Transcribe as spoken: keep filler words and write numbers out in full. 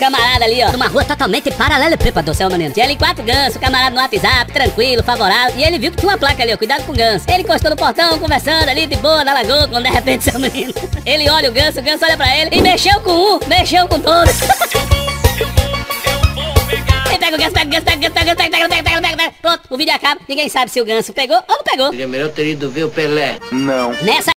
camarada ali, ó, numa rua totalmente paralelepípedo, seu menino. Tinha ali quatro gansos, o camarada no WhatsApp, tranquilo, favorável. E ele viu que tinha uma placa ali, ó, cuidado com o ganso. Ele encostou no portão, conversando ali de boa, na lagoa, quando de repente, seu menino, ele olha o ganso, o ganso olha pra ele e mexeu com um, mexeu com todos. Ele pega o ganso, pega o ganso, pega o ganso, pega o ganso, pega o ganso, pega o ganso, pega o ganso. Pronto, o vídeo acaba, ninguém sabe se o ganso pegou ou não pegou. Seria melhor ter ido ver o Pelé. Não. Nessa